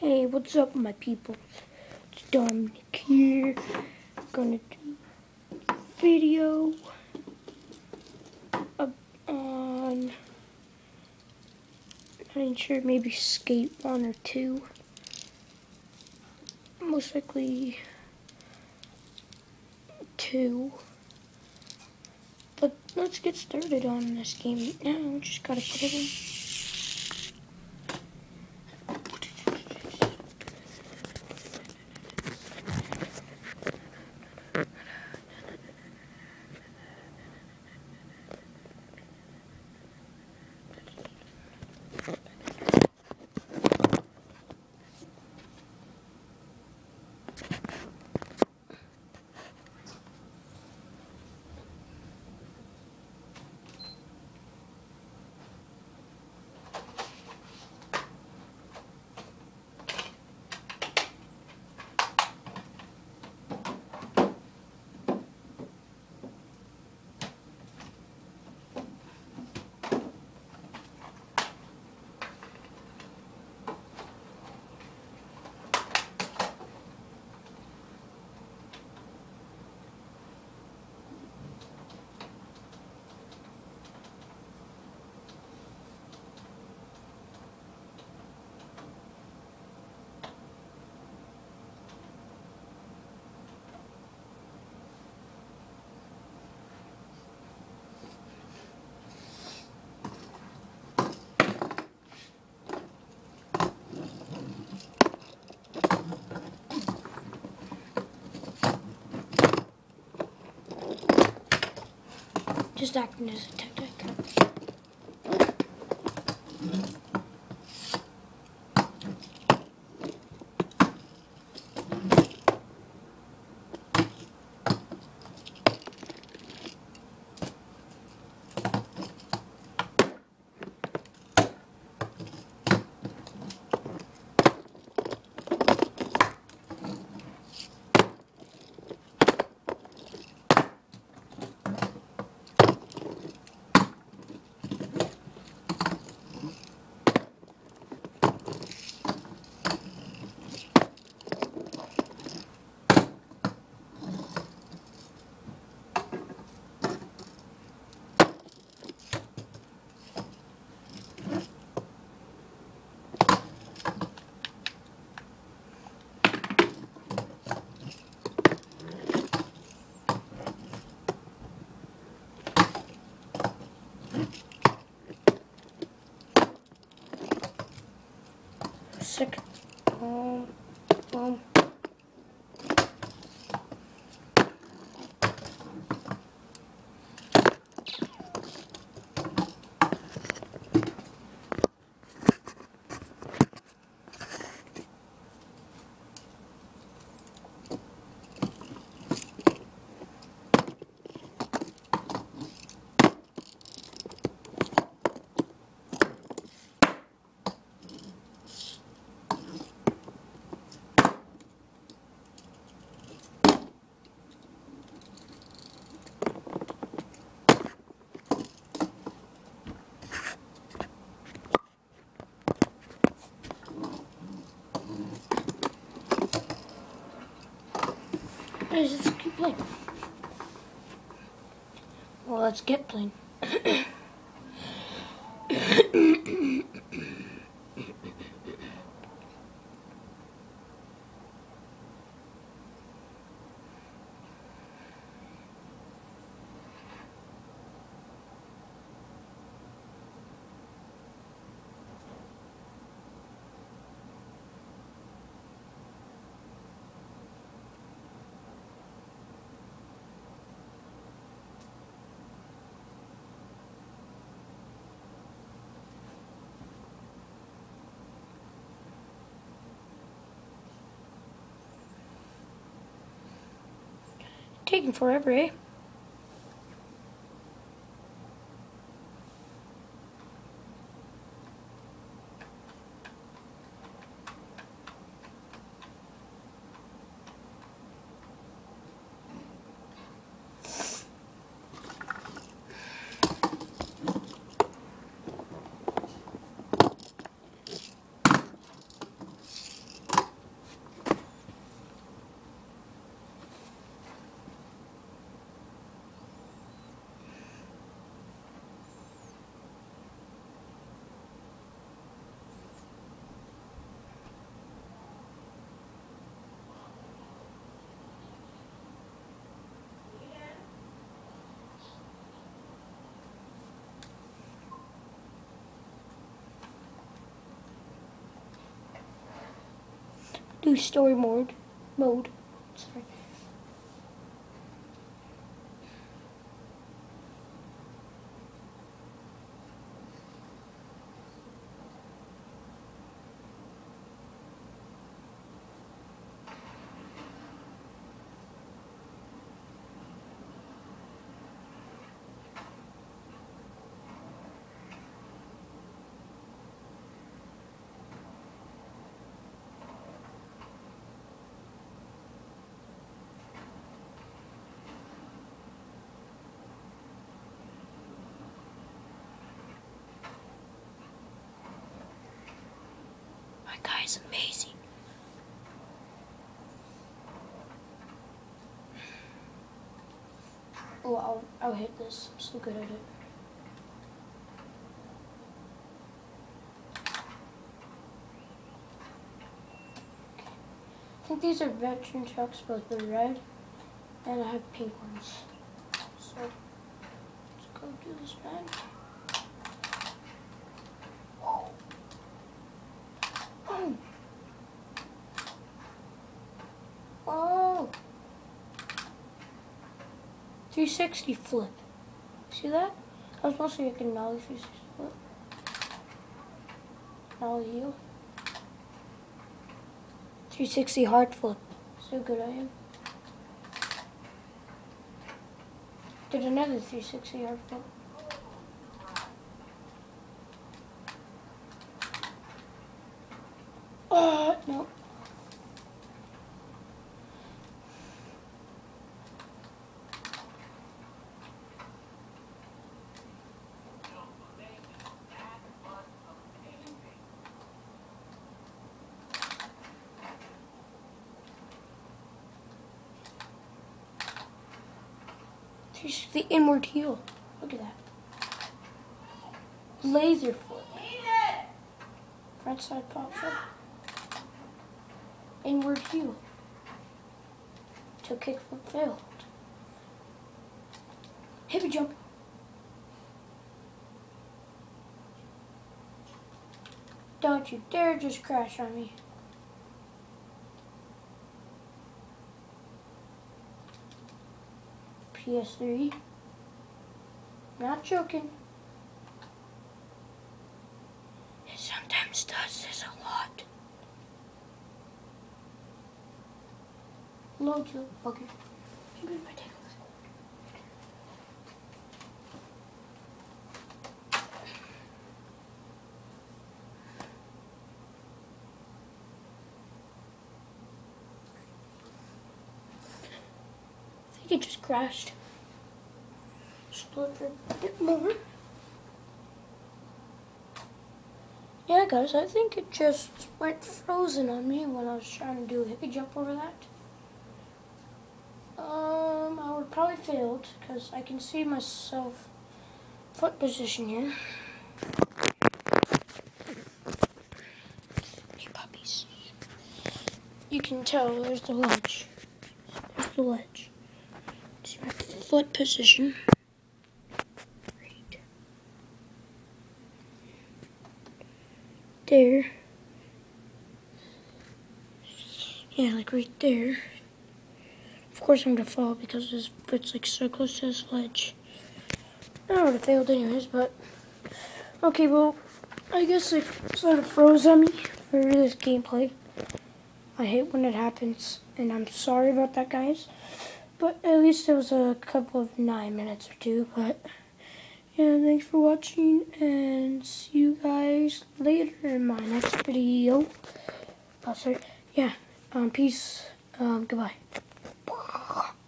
Hey, what's up, my people? It's Dominic here. Gonna do a video on, not even sure, maybe Skate 1 or 2. Most likely 2. But let's get started on this game now. Just gotta put it in. Just acting as a tech. Sick. Let's keep playing. Well, let's get playing. Taking forever, eh? boost story mode. Sorry. My guy's amazing. Oh, I'll hit this. I'm so good at it. I think these are veteran trucks, but they're red, and I have pink ones. So let's go do this, man. Oh. 360 flip. See that? I was mostly making nollie 360 flip. Nollie heel. 360 hard flip. So good I am. Did another 360 hard flip. Oh, no. The inward heel. Look at that. Laser flip. Front side pop shot. Inward heel. Till kick flip failed. Hippie jump. Don't you dare just crash on me. PS3. Not joking. It sometimes does this a lot. Load you, bugger. Maybe if I take this. I think it just crashed. Split a bit more. Yeah, guys, I think it just went frozen on me when I was trying to do a hippie jump over that. I would probably failed because I can see myself foot position here. Hey, puppies. You can tell there's the ledge. There's the ledge. See my foot position. Right there. Yeah, like right there. Of course I'm gonna fall because this foot's like so close to this ledge. I would have failed anyways, but okay, well, I guess it sort of froze on me for this gameplay. I hate when it happens, and I'm sorry about that, guys. But at least it was a couple of 9 minutes or 2, but yeah, thanks for watching, and see you guys later in my next video. Oh, sorry. Yeah, peace. Goodbye.